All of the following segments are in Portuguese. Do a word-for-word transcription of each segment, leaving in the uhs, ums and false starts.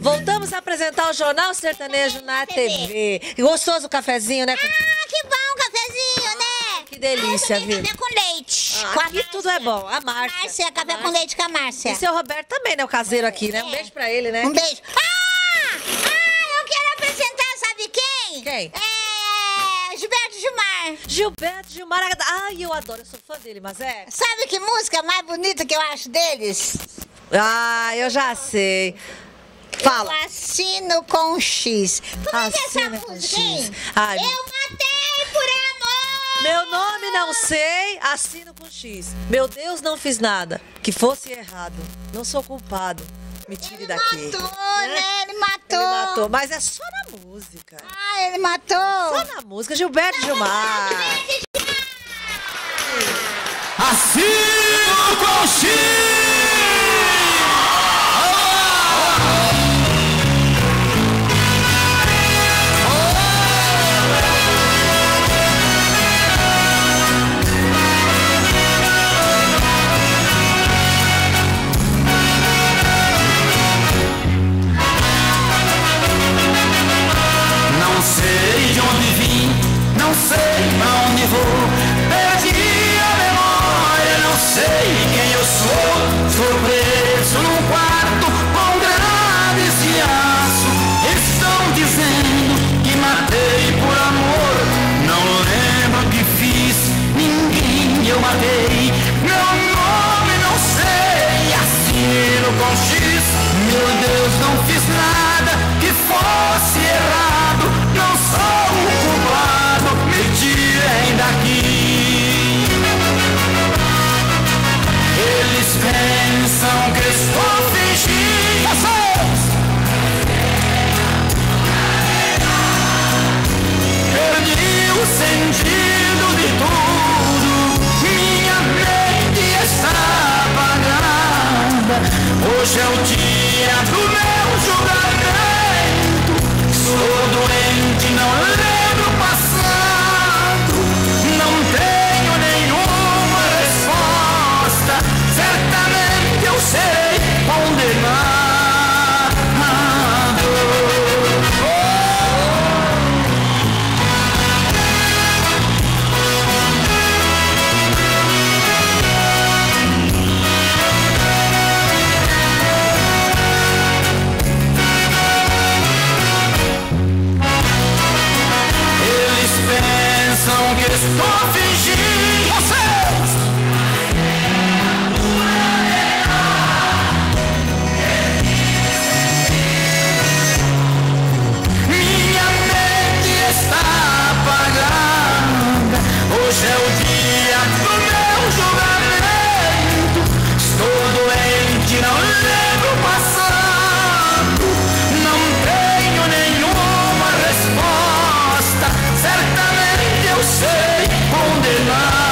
Voltamos a apresentar o Jornal Sertanejo na T V. Gostoso o cafezinho, né? Ah, que bom o cafezinho, né? Que delícia, ah, viu? Café com leite. Ah, com a aqui tudo é bom. A Márcia. Márcia, café a com leite com a Márcia. E seu Roberto também, né? O caseiro aqui, né? Um beijo pra ele, né? Um beijo. Ah! Ah, eu quero apresentar, sabe quem? Quem? É... Gilberto Gilmar. Gilberto Gilmar. Ai, eu adoro. Eu sou fã dele, mas é... Sabe que música mais bonita que eu acho deles? Ah, eu já sei. Fala. Eu assino com X. Como é que é essa Assina com música, X. hein? Ai, Eu matei por amor. meu nome não sei, assino com X. Meu Deus, não fiz nada. Que fosse errado. Não sou culpado. Me tire daqui. Matou, né? Ele matou. Ele matou, mas é só na música. Ah, ele matou. Só na música. Gilberto Gilmar. Assino com X! Não sei de onde vim, não sei pra onde vou, perdi a memória, não sei quem eu sou. Sou preso num quarto com grades de aço, estão dizendo que matei por amor. Não lembro o que fiz, ninguém eu matei, meu nome não sei, assino com X. Meu Deus, não fiz nada que fosse errado, não sou o culpado, me tirem daqui. Eles pensam que estou fingindo, perdi o sentido de tudo, minha mente está apagada. Hoje é o dia do meu julgamento, sou doente, não lembro o passado, não tenho nenhuma resposta, certamente eu serei condenado. Eles pensam que estou fingindo, vocês. Minha mente está apagada, hoje é o dia do meu julgamento, estou doente, não lembro o passado, não tenho nenhuma resposta, certamente eu sei condenado.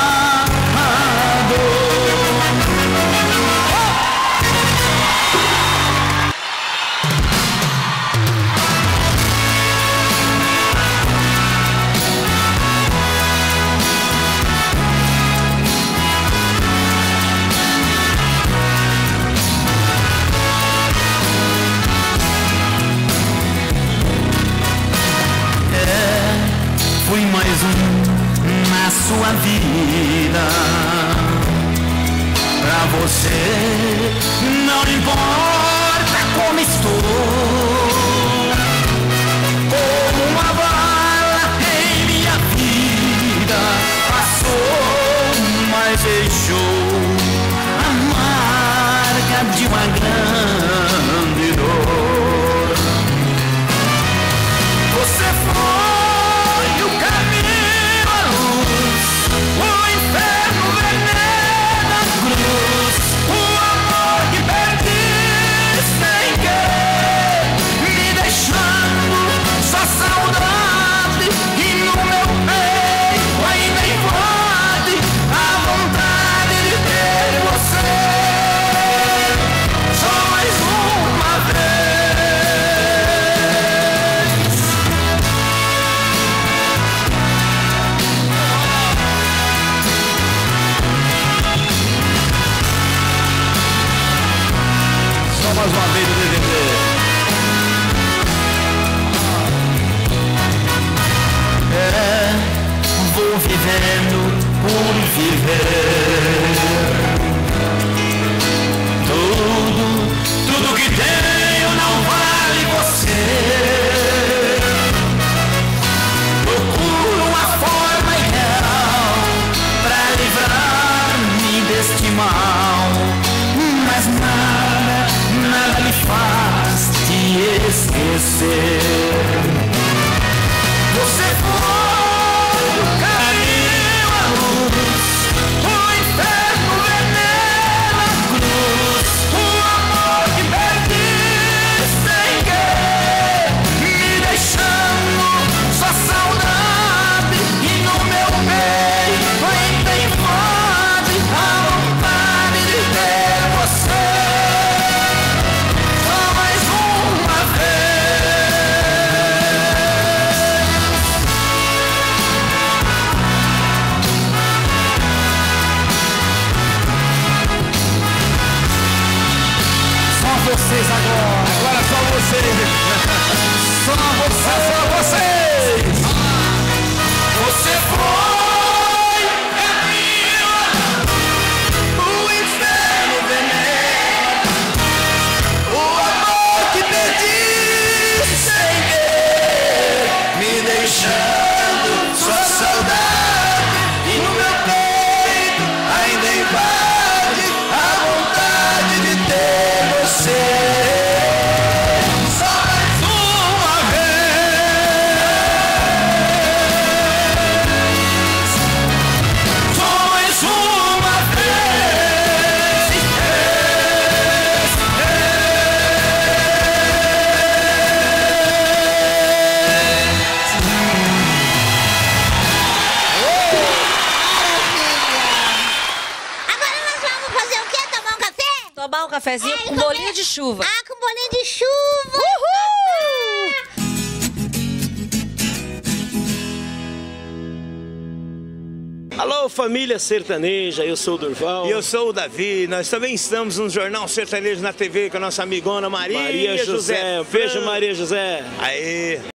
Fui mais um na sua vida. Pra você não importa como estou, como uma bala em minha vida passou, mas deixou a marca de uma grande dor. Você foi o caminho, a luz, o inferno, o veneno, a cruz, o amor que perdi sem querer, me deixando só saudade, e no meu peito ainda invade a vontade de ter você. Só mais sente mal, mas nada, nada me faz te esquecer. Você foi o caminho, a luz, o inferno, o veneno, a cruz, o amor que perdi sem querer, me deixando só saudade. E no meu peito ainda invade a vontade de ter você só mais uma vocês agora, agora só vocês, só você, só vocês. Você foi caminho, o inferno, o veneno, o amor que perdi sem querer, me deixando sua saudade. E no meu peito ainda invade a vontade de ter você só mais uma vez, só mais uma vez. Agora nós vamos fazer o quê? Tomar um café? Tomar um cafezinho Ai, com como bolinho é? de chuva. Ah, com bolinho de chuva. Alô, família sertaneja, eu sou o Durval. E eu sou o Davi, nós também estamos no Jornal Sertanejo na T V com a nossa amigona Maria, Maria José. José. Beijo, Maria José. Aê!